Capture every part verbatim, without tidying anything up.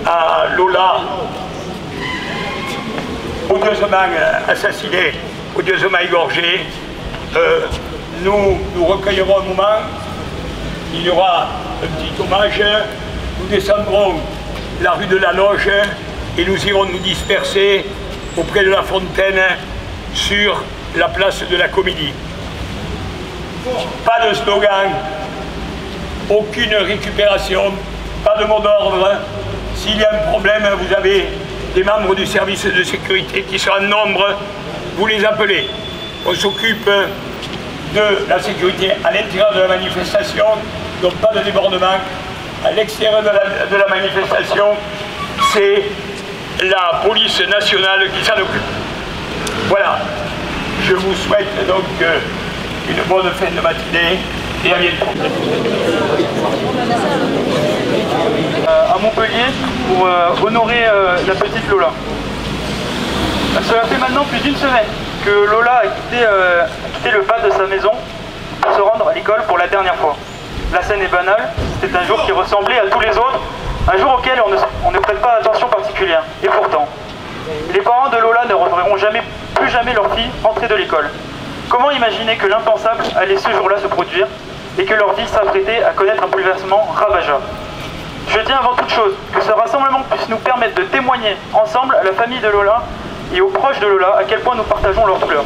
à Lola, odieusement assassiné, odieusement égorgé. Euh, nous nous recueillerons un moment, il y aura un petit hommage, nous descendrons la rue de la Loge et nous irons nous disperser auprès de la fontaine sur la place de la Comédie. Pas de slogan, aucune récupération, pas de mot d'ordre. S'il y a un problème, vous avez des membres du service de sécurité qui sont en nombre, vous les appelez. On s'occupe de la sécurité à l'intérieur de la manifestation, donc pas de débordement. À l'extérieur de la, de la manifestation, c'est la police nationale qui s'en occupe. Voilà. Je vous souhaite donc euh, une bonne fin de matinée et à bientôt. Euh, à Montpellier pour euh, honorer euh, la petite Lola. Cela fait maintenant plus d'une semaine que Lola a quitté, euh, a quitté le pas de sa maison pour se rendre à l'école pour la dernière fois. La scène est banale, c'était un jour qui ressemblait à tous les autres, un jour auquel on ne, on ne prête pas attention particulière. Et pourtant, les parents de Lola ne reverront jamais, plus jamais leur fille entrer de l'école. Comment imaginer que l'impensable allait ce jour-là se produire et que leur vie s'apprêtait à connaître un bouleversement ravageur? Je tiens avant toute chose que ce rassemblement puisse nous permettre de témoigner ensemble à la famille de Lola et aux proches de Lola à quel point nous partageons leurs douleurs.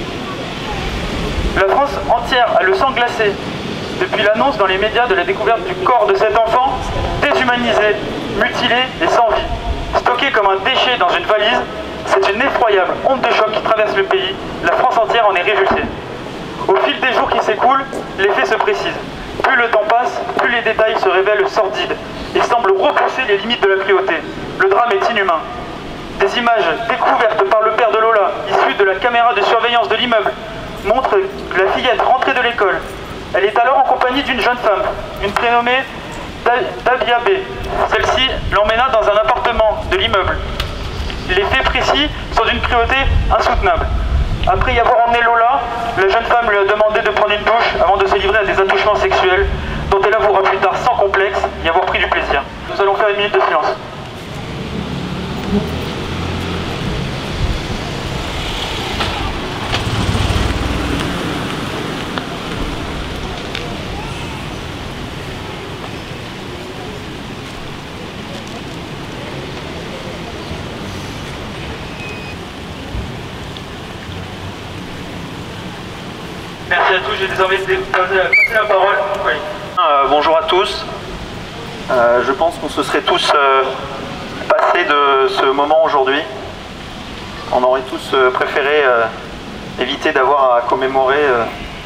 La France entière a le sang glacé depuis l'annonce dans les médias de la découverte du corps de cet enfant déshumanisé, mutilé et sans vie. Stocké comme un déchet dans une valise, c'est une effroyable onde de choc qui traverse le pays. La France entière en est révulsée. Au fil des jours qui s'écoulent, les faits se précisent. Plus le temps passe, plus les détails se révèlent sordides et semblent repousser les limites de la cruauté. Le drame est inhumain. Des images découvertes par le père de Lola, issues de la caméra de surveillance de l'immeuble, montrent la fillette rentrée de l'école. Elle est alors en compagnie d'une jeune femme, une prénommée Dabia B. Celle-ci l'emmena dans un appartement de l'immeuble. Les faits précis sont d'une cruauté insoutenable. Après y avoir emmené Lola, la jeune femme lui a demandé de prendre une douche avant de se livrer à des attouchements sexuels dont elle avouera plus tard sans complexe y avoir pris du plaisir. Nous allons faire une minute de silence. Merci à tous, j'ai désormais passer la parole. Oui. Euh, bonjour à tous. Euh, je pense qu'on se serait tous euh, passés de ce moment aujourd'hui. On aurait tous euh, préféré euh, éviter d'avoir à commémorer euh,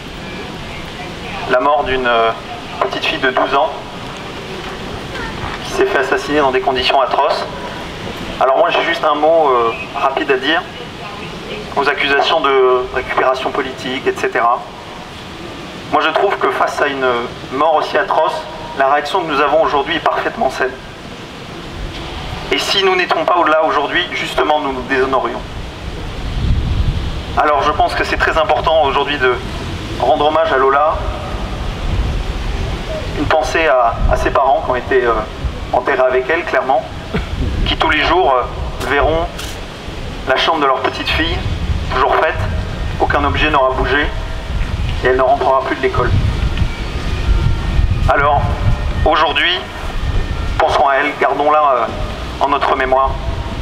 la mort d'une euh, petite fille de douze ans qui s'est fait assassiner dans des conditions atroces. Alors moi j'ai juste un mot euh, rapide à dire aux accusations de récupération politique, et cetera. Moi je trouve que face à une mort aussi atroce, la réaction que nous avons aujourd'hui est parfaitement saine. Et si nous n'étions pas au-delà aujourd'hui, justement nous nous déshonorerions. Alors je pense que c'est très important aujourd'hui de rendre hommage à Lola, une pensée à, à ses parents qui ont été euh, enterrés avec elle, clairement, qui tous les jours euh, verront la chambre de leur petite fille, toujours faite, aucun objet n'aura bougé, et elle ne rentrera plus de l'école. Alors, aujourd'hui, pensons à elle, gardons-la euh, en notre mémoire.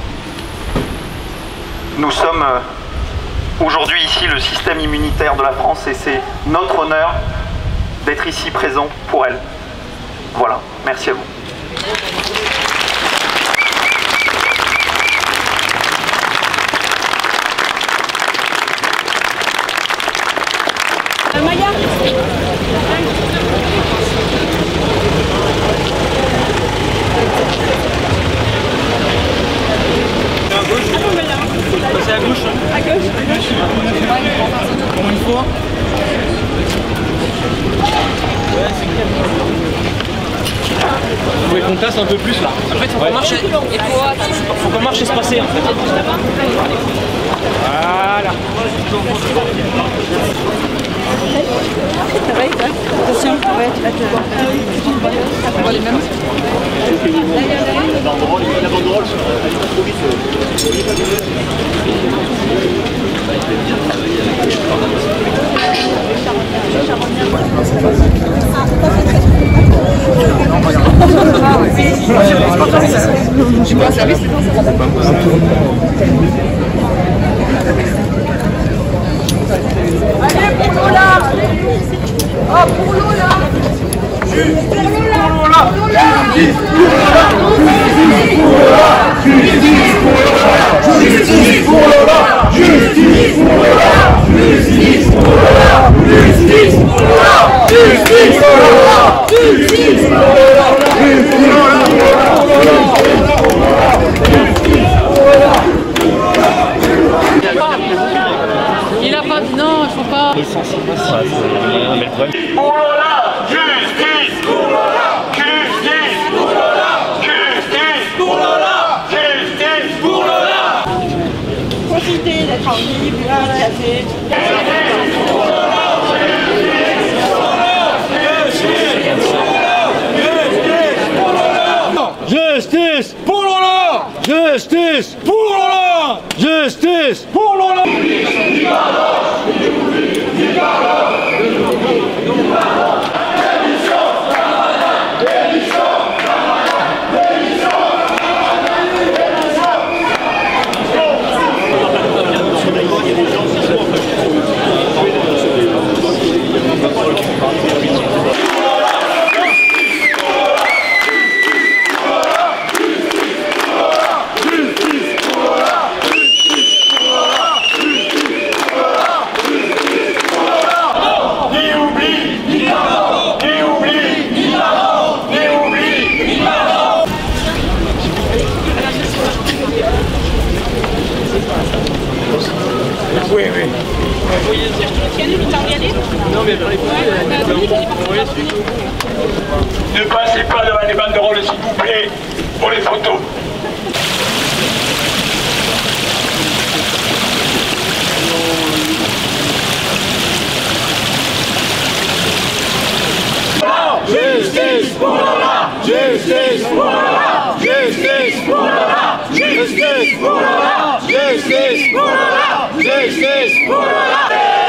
Nous sommes euh, aujourd'hui ici le système immunitaire de la France et c'est notre honneur d'être ici présent pour elle. Voilà, merci à vous. Maya. À gauche. C'est à gauche. À gauche. À gauche. Comment une fois. Vous voulez qu'on tasse un peu plus là. En fait, faut qu'on marche. Faut qu'on marche espacé en fait. Voilà. Attention, ouais, tu vas te voir. On voit les mêmes. La banderole sur je vois ça, oui, c'est bon, ça. Allez, pour Lola! Oh, pour Lola! Justice pour Lola! Justice pour Lola! Justice pour Lola! Justice pour Lola! Justice pour Lola! Justice pour Lola! Justice pour Lola! Justice pour Lola! Justice pour Lola! Justice pour Lola! Il a pas... Non, il faut pas... Pour Lola, justice! Pour Lola, justice! Pour Lola, justice! Pour Lola, justice! Pour Lola! Profitez d'être en vie, buvez un café. Justice pour Lola! Justice pour Lola! Justice pour Lola! Oui, oui. Ne passez pas devant les banderoles, s'il vous plaît, pour les photos. Justice pour Lola! Justice pour Lola! Justice pour Lola! Justice pour Lola! Justice pour Lola! Justice pour Lola!